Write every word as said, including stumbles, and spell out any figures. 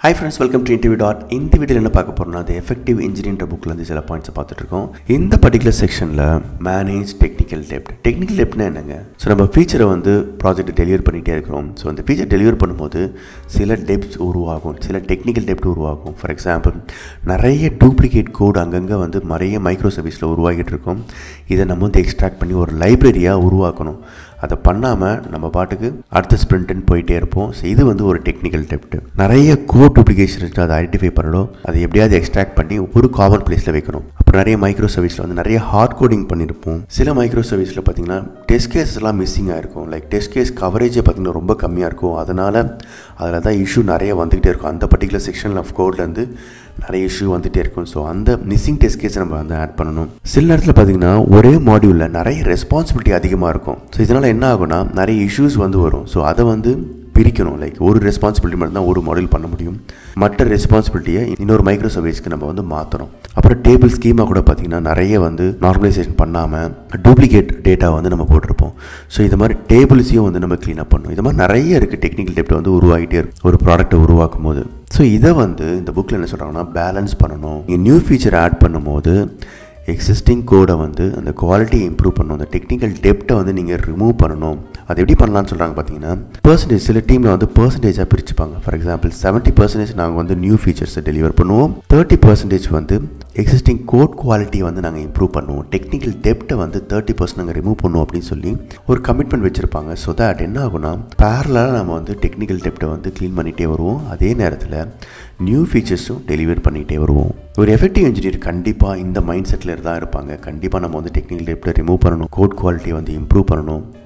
Hi friends, welcome to InterviewDOT. இந்த வீடியோல என்ன பார்க்க போறோம்னா the effective engineering bookல இருந்து சில பாயிண்ட்ஸ் பார்த்துட்டு இருக்கோம். இந்த பர்టిక్యులர் செக்ஷன்ல manage technical debt. Technical debtனா என்னங்க? சோ நம்ம ஃபீச்சரை வந்து ப்ராஜெக்ட் டெலிவர் பண்ணிட்டே இருக்கோம். சோ அந்த ஃபீச்சர் டெலிவர் பண்ணும்போது சில டெப்ட்ஸ் உருவாகும், சில டெக்னிக்கல் டெப்ட் உருவாகும். ஃபார் எக்ஸாம்பிள் நிறைய டூப்ளிகேட் கோட் அங்கங்க வந்து நிறைய மைக்ரோ சர்வீஸ்ல உருவாகிட்டு இருக்கும். இதை நம்ம வந்து எக்ஸ்ட்ராக்ட் பண்ணி ஒரு லைப்ரரியா உருவாக்கணும். அதை பண்ணாமல் நம்ம பாட்டுக்கு அடுத்த ஸ்ப்ரிண்ட்னு போயிட்டே இருப்போம். ஸோ இது வந்து ஒரு டெக்னிக்கல் டெப்ட். நிறைய கோட் டூப்ளிகேஷன் இருக்குது, அதை ஐடென்டிஃபை பண்ணணும். அதை எப்படியாவது எக்ஸ்ட்ராக்ட் பண்ணி ஒரு காமன் பிளேஸில் வைக்கணும். அப்புறம் நிறைய மைக்ரோ சர்வீஸில் வந்து நிறைய ஹார்ட் கோடிங் பண்ணியிருப்போம். சில மைக்ரோ சர்வீஸில் பார்த்தீங்கன்னா டெஸ்ட் கேஸ்லாம் மிஸ்ஸிங்காக இருக்கும். லைக் டெஸ்ட் கேஸ் கவரேஜே பார்த்தீங்கன்னா ரொம்ப கம்மியாக இருக்கும். அதனால் அதில் தான் இஷ்யூ நிறைய வந்துகிட்டே இருக்கும். அந்த பர்டிகுலர் செக்ஷன் ஆஃப் கோட்லேருந்து நிறைய இஷ்யூ வந்துகிட்டே இருக்கும். ஸோ அந்த மிஸ்ஸிங் டெஸ்ட் கேஸ் நம்ம வந்து ஆட் பண்ணணும். சில நேரத்தில் பார்த்தீங்கன்னா ஒரே மாடியூலில் நிறைய ரெஸ்பான்சிபிலிட்டி அதிகமாக இருக்கும். ஸோ இதனால் என்ன ஆகும்னா நிறைய இஷ்யூஸ் வந்து வரும். ஸோ அதை வந்து பிரிக்கணும். லைக் ஒரு ரெஸ்பான்சிபிலிட்டி மட்டும் தான் ஒரு மாடியூல் பண்ண முடியும். மற்ற ரெஸ்பான்சிபிலிட்டியை இன்னொரு மைக்ரோ சர்வீஸ்க்கு நம்ம வந்து மாற்றணும். அப்புறம் டேபிள் ஸ்கீமா கூட பார்த்தீங்கன்னா நிறைய வந்து நார்மலைசேஷன் பண்ணாமல் டூப்ளிகேட் டேட்டா வந்து நம்ம போட்டிருப்போம். ஸோ இது மாதிரி டேபிள்ஸையும் வந்து நம்ம க்ளீன் அப் பண்ணணும். இது மாதிரி நிறைய இருக்குது. டெக்னிக்கல் டெப்ட் வந்து உருவாகிட்டே இருக்கும் ஒரு ப்ராடக்ட்டை உருவாக்கும் போது. ஸோ இதை வந்து இந்த புக்கில் என்ன சொல்கிறாங்கன்னா பேலன்ஸ் பண்ணணும். நீங்கள் நியூ ஃபீச்சர் ஆட் பண்ணும்போது எக்ஸிஸ்டிங் கோடை வந்து அந்த குவாலிட்டியை இம்ப்ரூவ் பண்ணணும். அந்த டெக்னிக்கல் டெப்ட்டை வந்து நீங்கள் ரிமூவ் பண்ணணும். அது எப்படி பண்ணலான்னு சொல்கிறாங்க பார்த்தீங்கன்னா பர்சன்டேஜ் சில டீமில் வந்து பர்சன்டேஜாக பிரிச்சுப்பாங்க. ஃபார் எக்ஸாம்பிள் செவன்ட்டி பர்சன்டேஜ் நாங்கள் வந்து நியூ ஃபீச்சர்ஸை டெலிவர் பண்ணுவோம், தேர்ட்டி பர்சன்டேஜ் வந்து எக்ஸிஸ்டிங் கோட் குவாலிட்டி வந்து நாங்கள் இம்ப்ரூவ் பண்ணுவோம், டெக்னிக்கல் டெப்ட்டை வந்து தேர்ட்டி பர்சன்ட் நாங்கள் ரிமூவ் பண்ணுவோம் அப்படின்னு சொல்லி ஒரு கமிட்மெண்ட் வச்சுருப்பாங்க. ஸோ தட் என்ன ஆகுனா பேரலாக நம்ம வந்து டெக்னிக்கல் டெப்ட்டை வந்து க்ளீன் பண்ணிகிட்டே வருவோம். அதே நேரத்தில் நியூ ஃபீச்சர்ஸும் டெலிவர் பண்ணிகிட்டே வருவோம். ஒரு எஃபெக்டிவ் இன்ஜினியர் கண்டிப்பாக இந்த மைண்ட் செட்டில் தான் இருப்பாங்க. கண்டிப்பாக நம்ம வந்து டெக்னிக்கல் டெப்ட்டை ரிமூவ் பண்ணணும், கோட் குவாலிட்டியை வந்து இம்ப்ரூவ் பண்ணணும்.